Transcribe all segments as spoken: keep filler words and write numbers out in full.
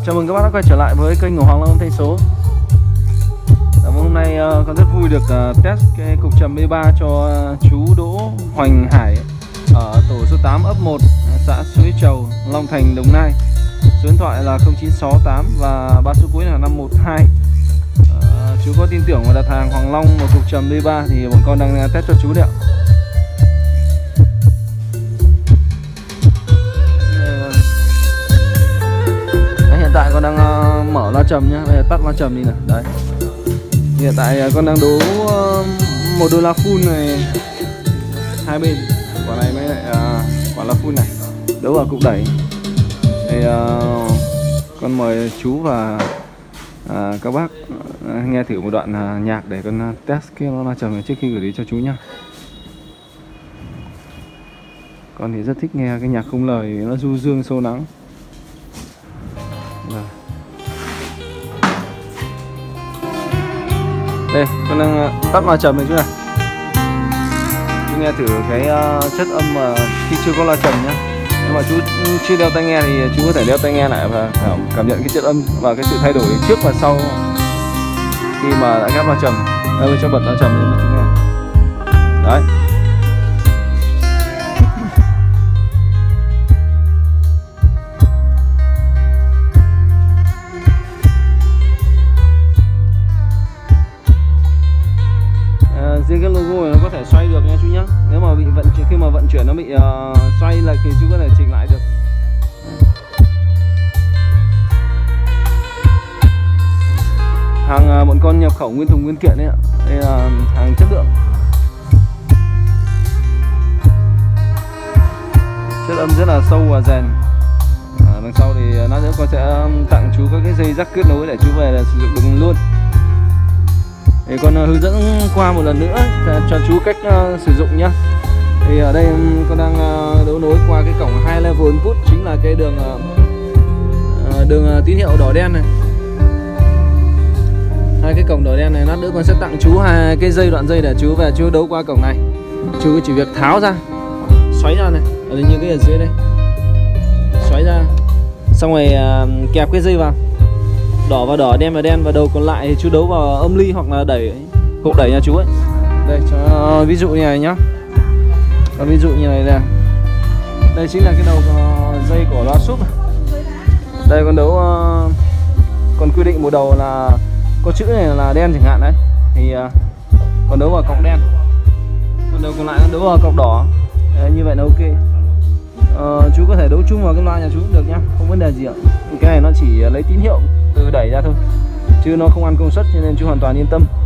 Chào mừng các bác đã quay trở lại với kênh của Hoàng Long Thay Số. Hôm nay uh, con rất vui được uh, test cái cục trầm B ba cho uh, chú Đỗ Hoành Hải ở tổ số tám ấp một, xã Suối Trầu, Long Thành, Đồng Nai. Số điện thoại là không chín sáu tám và ba số cuối là năm một hai. uh, Chú có tin tưởng và đặt hàng Hoàng Long một cục trầm B ba thì bọn con đang test cho chú đấy ạ. Hiện tại con đang uh, mở loa trầm nhá, bây giờ tắt loa trầm đi nào. Đấy. Hiện tại uh, con đang đấu uh, một đôi loa full này hai bên, quả này mới lại uh, quả loa full này đấu vào cục đẩy. Thì uh, con mời chú và uh, các bác uh, nghe thử một đoạn uh, nhạc để con uh, test cái loa trầm này trước khi gửi đi cho chú nhá. Con thì rất thích nghe cái nhạc không lời, nó du dương sâu lắng. Đây, con đang tắt loa trầm này chú này. Chú nghe thử cái uh, chất âm mà khi chưa có loa trầm nhá. Nhưng mà chú chưa đeo tai nghe thì chú có thể đeo tai nghe lại và cảm nhận cái chất âm và cái sự thay đổi trước và sau khi mà đã ghép loa trầm. Đây, mình cho bật loa trầm lên cho chú nghe. Đấy. Riêng cái logo này nó có thể xoay được nha chú nhá. Nếu mà bị vận chuyển, khi mà vận chuyển nó bị uh, xoay lệch thì chú có thể chỉnh lại được. Hàng uh, bọn con nhập khẩu nguyên thùng nguyên kiện đấy ạ. Đây là hàng chất lượng. Chất âm rất là sâu và rèn. À, đằng sau thì lát nữa con sẽ tặng chú các cái dây rắc kết nối để chú về là sử dụng được luôn. Để con uh, hướng dẫn qua một lần nữa cho chú cách uh, sử dụng nhá. Thì ở đây con đang uh, đấu nối qua cái cổng hai level input, chính là cái đường uh, đường uh, tín hiệu đỏ đen này. Hai cái cổng đỏ đen này, lát nữa con sẽ tặng chú hai cái dây, đoạn dây để chú về chú đấu qua cổng này. Chú chỉ việc tháo ra, xoáy ra này, ở đây như cái ở dưới đây, xoáy ra, xong rồi uh, kẹp cái dây vào. Đỏ và đỏ, đen và đen, và đầu còn lại thì chú đấu vào âm ly hoặc là đẩy, hộp đẩy nha chú ấy. Đây cho ví dụ như này nhá. Và ví dụ như này nè. Đây chính là cái đầu dây của loa súp. Đây con đấu uh, còn quy định một đầu là có chữ này là đen chẳng hạn đấy. Thì uh, còn đấu vào cọc đen. Còn đầu còn lại con đấu vào cọc đỏ. Đấy, như vậy là ok. Uh, chú có thể đấu chung vào cái loa nhà chú cũng được nhá, không vấn đề gì ạ. Cái này nó chỉ lấy tín hiệu từ đẩy ra thôi, chứ nó không ăn công suất, cho nên chú hoàn toàn yên tâm.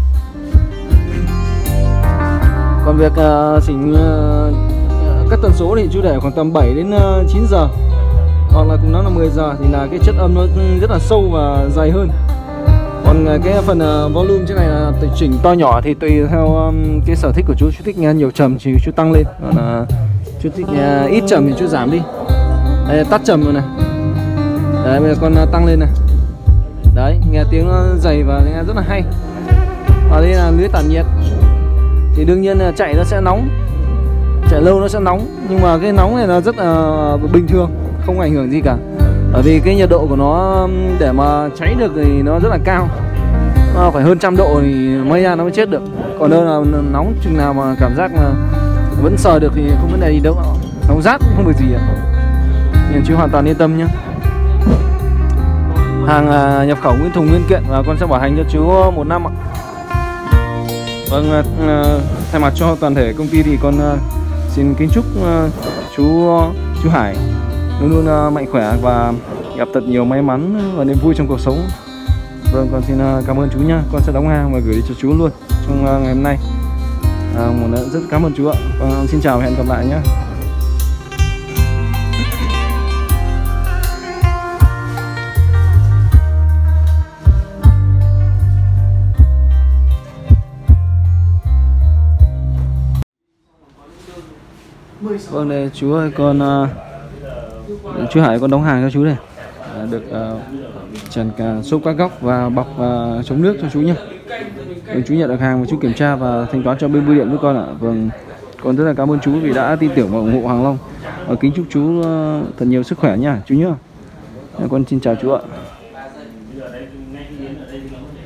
Còn việc uh, chỉnh uh, các tần số thì chú để khoảng tầm bảy đến chín giờ, hoặc là cùng lắm là mười giờ, thì là cái chất âm nó rất là sâu và dày hơn. Còn uh, cái phần uh, volume trên này là chỉnh to nhỏ thì tùy theo um, cái sở thích của chú. Chú thích nghe nhiều trầm thì chú tăng lên, còn uh, chú thích nghe ít trầm thì chú giảm đi. Đây là tắt trầm rồi này. Đấy, bây giờ con uh, tăng lên này. Đấy, nghe tiếng nó dày và nghe rất là hay. Ở đây là lưới tản nhiệt. Thì đương nhiên là chạy nó sẽ nóng, chạy lâu nó sẽ nóng, nhưng mà cái nóng này là rất là bình thường, không ảnh hưởng gì cả. Bởi vì cái nhiệt độ của nó để mà cháy được thì nó rất là cao, nó phải hơn trăm độ thì mới ra nó mới chết được. Còn đâu là nóng chừng nào mà cảm giác là vẫn sờ được thì không vấn đề gì đâu, nóng rát cũng không được gì ạ. Nên chú hoàn toàn yên tâm nhé. Hàng uh, nhập khẩu nguyên thùng nguyên kiện và con sẽ bảo hành cho chú một năm ạ. Vâng, uh, thay mặt cho toàn thể công ty thì con uh, xin kính chúc uh, chú uh, chú Hải luôn luôn uh, mạnh khỏe và gặp thật nhiều may mắn và niềm vui trong cuộc sống. Vâng, con xin uh, cảm ơn chú nhá. Con sẽ đóng hàng và gửi đi cho chú luôn trong uh, ngày hôm nay. Uh, một lần rất cảm ơn chú ạ. Con xin chào và hẹn gặp lại nhé. Vâng, đây chú ơi, con uh, chú Hải con đóng hàng cho chú này. À, được uh, trần cả xốp các góc và bọc uh, chống nước cho chú nhé. Vâng, chú nhận được hàng và chú kiểm tra và thanh toán cho bên bưu điện với con ạ. Vâng, con rất là cảm ơn chú vì đã tin tưởng và ủng hộ Hoàng Long. Và kính chúc chú uh, thật nhiều sức khỏe nha chú nhé. Con xin chào chú ạ.